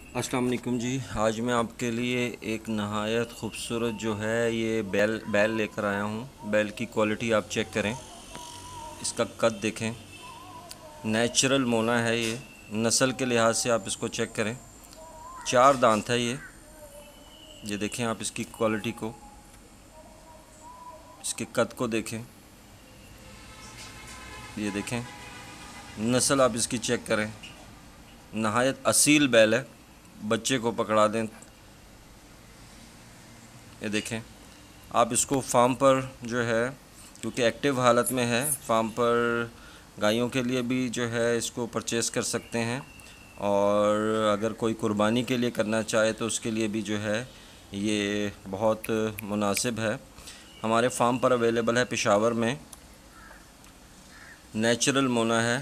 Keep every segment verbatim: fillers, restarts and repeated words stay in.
अस्सलाम वालेकुम जी। आज मैं आपके लिए एक नहायत ख़ूबसूरत जो है ये बैल बैल लेकर आया हूँ। बैल की क्वालिटी आप चेक करें, इसका कद देखें, नेचुरल मोना है ये। नस्ल के लिहाज से आप इसको चेक करें, चार दांत है ये ये देखें आप इसकी क्वालिटी को, इसके कद को देखें, ये देखें, नस्ल आप इसकी चेक करें। नहायत असील बैल है, बच्चे को पकड़ा दें। ये देखें आप इसको फार्म पर जो है, क्योंकि एक्टिव हालत में है, फार्म पर गायों के लिए भी जो है इसको परचेज़ कर सकते हैं, और अगर कोई कुर्बानी के लिए करना चाहे तो उसके लिए भी जो है ये बहुत मुनासिब है। हमारे फार्म पर अवेलेबल है पेशावर में। नेचुरल मोना है,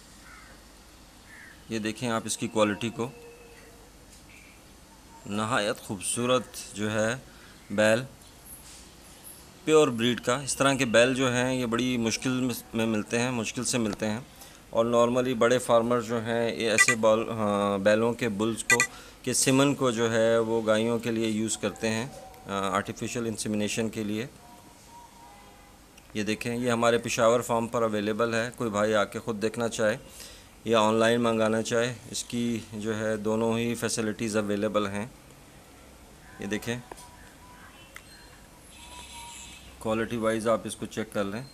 ये देखें आप इसकी क्वालिटी को। नहायत ख़ूबसूरत जो है बैल, प्योर ब्रीड का। इस तरह के बैल जो हैं ये बड़ी मुश्किल में मिलते हैं, मुश्किल से मिलते हैं। और नॉर्मली बड़े फार्मर जो हैं ये ऐसे बॉल हाँ, बैलों के बुल्स को के सिमन को जो है वो गायों के लिए यूज़ करते हैं, आर्टिफिशियल इंसेमिनेशन के लिए। ये देखें, ये हमारे पेशावर फार्म पर अवेलेबल है। कोई भाई आके ख़ुद देखना चाहे या ऑनलाइन मंगाना चाहे, इसकी जो है दोनों ही फैसिलिटीज़ अवेलेबल हैं। ये देखें, क्वालिटी वाइज आप इसको चेक कर लें।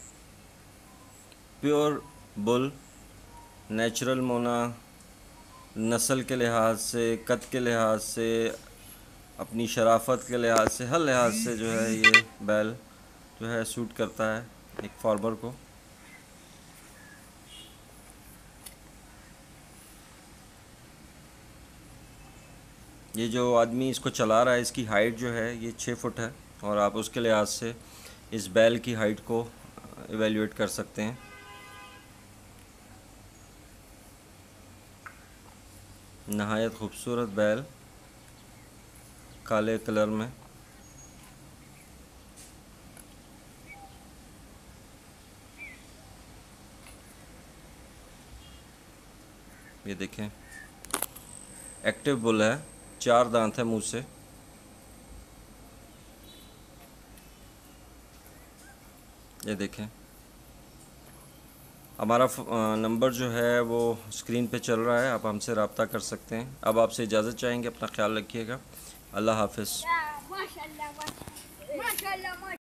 प्योर बुल, नेचुरल मोना, नस्ल के लिहाज से, कद के लिहाज से, अपनी शराफत के लिहाज से, हर लिहाज से जो है ये बैल जो है सूट करता है एक फार्मर को। ये जो आदमी इसको चला रहा है, इसकी हाइट जो है ये छः फुट है, और आप उसके लिहाज से इस बैल की हाइट को इवेल्युएट कर सकते हैं। नहायत ख़ूबसूरत बैल, काले कलर में। ये देखें, एक्टिव बुल है, चार दांत है मुंह से। ये देखें, हमारा नंबर जो है वो स्क्रीन पे चल रहा है, आप हमसे रब्ता कर सकते हैं। अब आपसे इजाज़त चाहेंगे, अपना ख्याल रखिएगा। अल्लाह हाफ़िज़।